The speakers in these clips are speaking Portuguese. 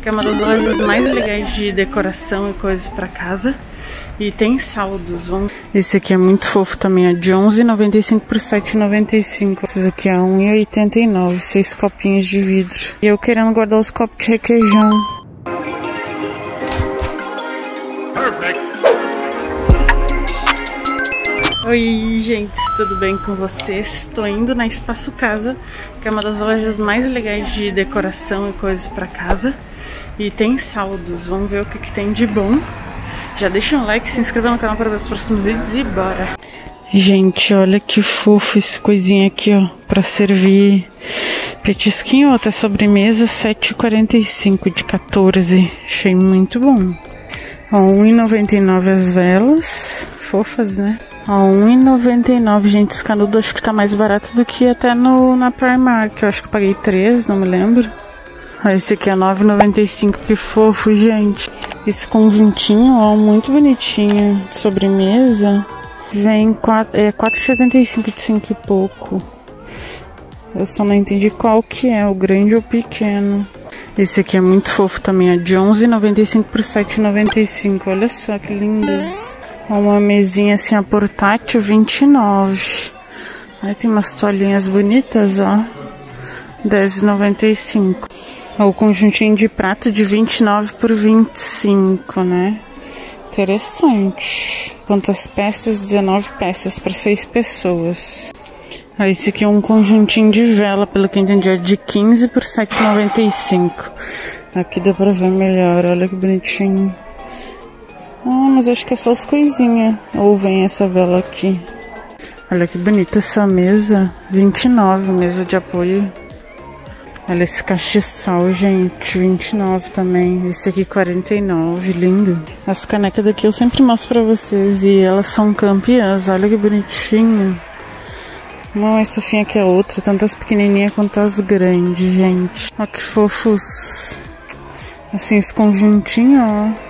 que é uma das lojas mais legais de decoração e coisas pra casa. E tem saldos. Esse aqui é muito fofo também, é de R$11,95 por R$7,95. Esse aqui é R$1,89, 6 copinhos de vidro. E eu querendo guardar os copos de requeijão. Oi gente, tudo bem com vocês? Estou indo na Espaço Casa, que é uma das lojas mais legais de decoração e coisas pra casa. E tem saldos, vamos ver o que tem de bom. Já deixa um like, se inscreva no canal para ver os próximos vídeos e bora! Gente, olha que fofo esse coisinha aqui, ó, pra servir petisquinho ou até sobremesa, R$7,45 de 14. Achei muito bom. Ó, R$1,99 as velas, fofas, né? Ó, R$1,99, gente, esse canudo acho que tá mais barato do que até na Primark. Eu acho que eu paguei 3, não me lembro. Ó, esse aqui é R$9,95, que fofo, gente. Esse conjuntinho, ó, muito bonitinho, de sobremesa, vem R$4,75 de 5 e pouco. Eu só não entendi qual que é, o grande ou o pequeno. Esse aqui é muito fofo também, é de R$11,95 por R$7,95. Olha só que lindo. Ó, uma mesinha assim, a portátil, R$29. Aí tem umas toalhinhas bonitas, ó, R$10,95. O conjuntinho de prato de R$29 por R$25, né? Interessante. Quantas peças? 19 peças para 6 pessoas. Esse aqui é um conjuntinho de vela, pelo que eu entendi, é de 15 por R$7,95. Aqui dá pra ver melhor, olha que bonitinho. Ah, mas acho que é só as coisinhas. Ou vem essa vela aqui. Olha que bonita essa mesa. R$29, mesa de apoio. Olha esse castiçal, gente, R$29 também. Esse aqui R$49, lindo. As canecas daqui eu sempre mostro pra vocês e elas são campeãs. Olha que bonitinho. Uma mais fofinha que a outra, tanto as pequenininhas quanto as grandes, gente. Olha que fofos. Assim, os conjuntinhos,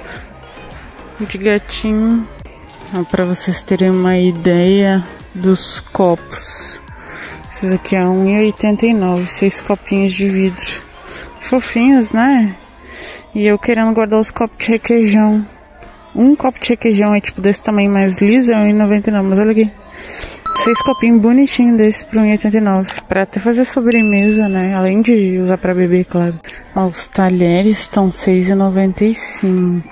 ó, de gatinho. Ó, pra vocês terem uma ideia dos copos. Esses aqui é R$1,89, 6 copinhos de vidro. Fofinhos, né? E eu querendo guardar os copos de requeijão. Um copo de requeijão é tipo desse tamanho mais liso, é R$1,99, mas olha aqui. 6 copinhos bonitinhos desse por R$1,89. Pra até fazer sobremesa, né? Além de usar pra beber, claro. Ó, os talheres estão R$6,95.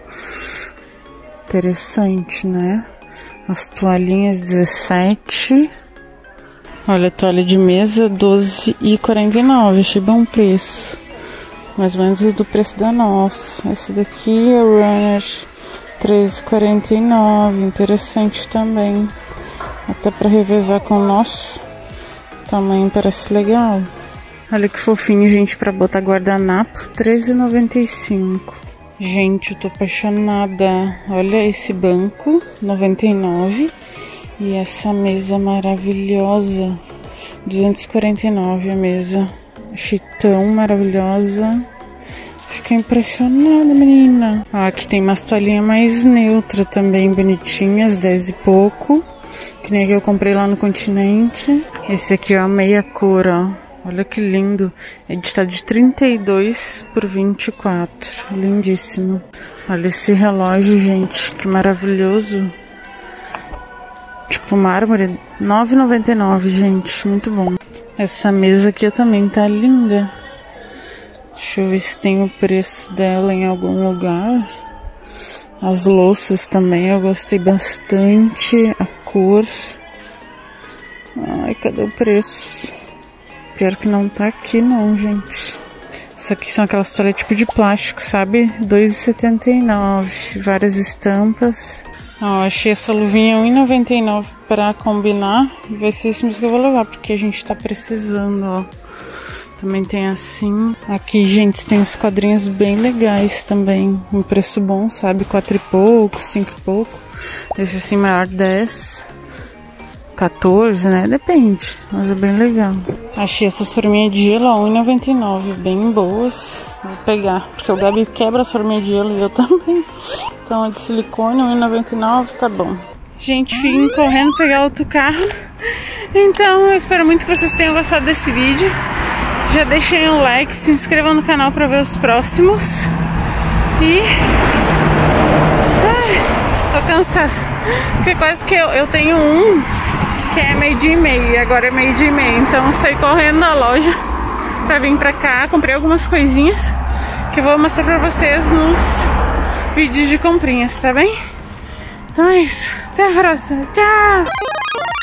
Interessante, né? As toalhinhas R$17. Olha, a toalha de mesa, R$12,49. Achei bom preço. Mais ou menos do preço da nossa. Esse daqui é o Runner, R$13,49. Interessante também. Até para revezar com o nosso. Tamanho parece legal. Olha que fofinho, gente, para botar guardanapo. R$13,95. Gente, eu tô apaixonada. Olha esse banco, R$99. E essa mesa maravilhosa, R$249 a mesa. Achei tão maravilhosa. Fiquei impressionada, menina. Ah, aqui tem umas toalhinhas mais neutra também, bonitinhas, 10 e pouco. Que nem a que eu comprei lá no Continente. Esse aqui é a meia cor, ó. Olha que lindo. Ele está de 32 por 24. Lindíssimo. Olha esse relógio, gente. Que maravilhoso. Tipo mármore, R$9,99, gente, muito bom. Essa mesa aqui também tá linda. Deixa eu ver se tem o preço dela em algum lugar. As louças também eu gostei bastante. A cor. Ai, cadê o preço? Pior que não tá aqui não, gente. Isso aqui são aquelas toalhas tipo de plástico, sabe? R$2,79. Várias estampas. Ó, achei essa luvinha R$1,99 pra combinar. Vai ser isso mesmo que eu vou levar, porque a gente tá precisando, ó. Também tem assim. Aqui, gente, tem uns quadrinhos bem legais também. Um preço bom, sabe? 4 e pouco, 5 e pouco. Esse assim maior, 10. 14, né? Depende, mas é bem legal. Achei essas forminhas de gelo a R$1,99, bem boas. Vou pegar, porque o Gabi quebra as forminhas de gelo e eu também. Então é de silicone, R$1,99, tá bom. Gente, vim correndo pegar outro carro. Então eu espero muito que vocês tenham gostado desse vídeo. Já deixem um like, se inscrevam no canal para ver os próximos. E... ai, tô cansada. Porque quase que eu tenho um que é 12h30 e agora é 12h30. Então eu saí correndo da loja pra vir pra cá. Comprei algumas coisinhas que eu vou mostrar pra vocês nos vídeos de comprinhas, tá bem? Então é isso. Até a próxima. Tchau!